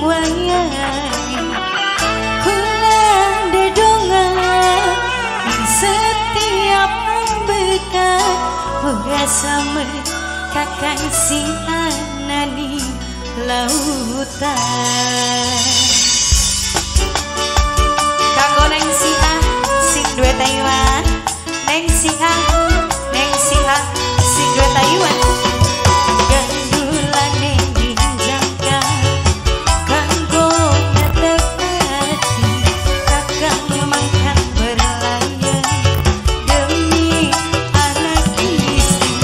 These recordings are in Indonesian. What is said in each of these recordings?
wayai kula dedongan di setiap bekat ora sama kakang sing ana di lautan. Kanggo neng si A sing duwe Taiwan, neng si A sing duwe Taiwan. Gandulane dijangka kanggo ngetepati kakang mangkat berlayar demi anak istri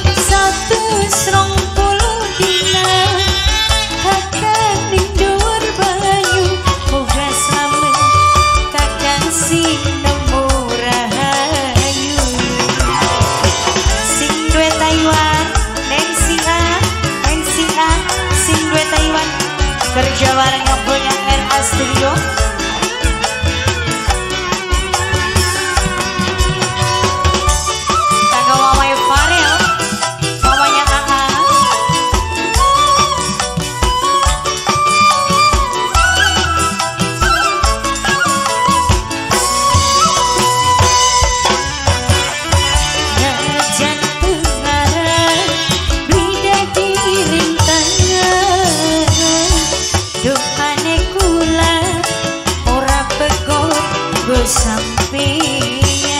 120 dina kakang ning dhuwur banyu muga slamet kakang sing nemu rahayu. Sing duwe Taiwan neng si A sing duwe Taiwan kerja bareng yang punya RA Studio. Kanggo mamanya Farel, mamanya AA. Najan pengarah bida di rintangan doane kula ora pegot go sampeyan.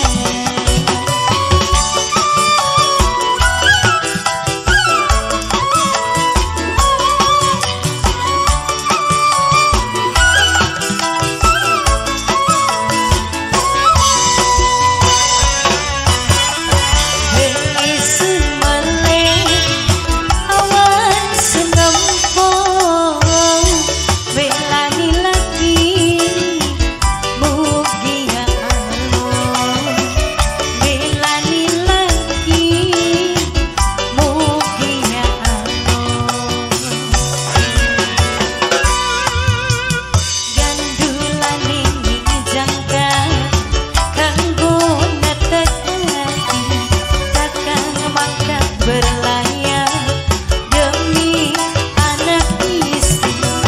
Berlayar demi anak istri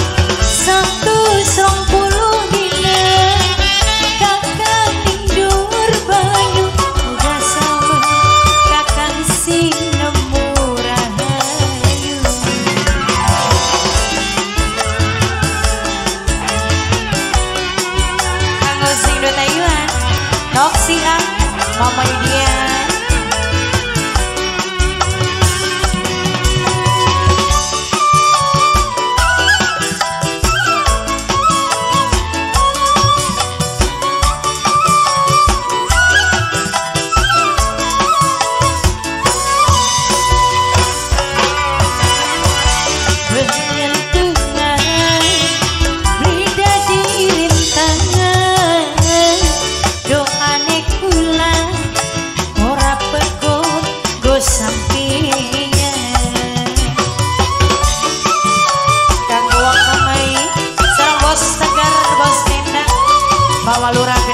120 dina kakang ning dhuwur banyu muga sama kakang sing nemu rahayu. Kanggo sing duwe Taiwan Noksi A Mama Yudian. Bawa lurah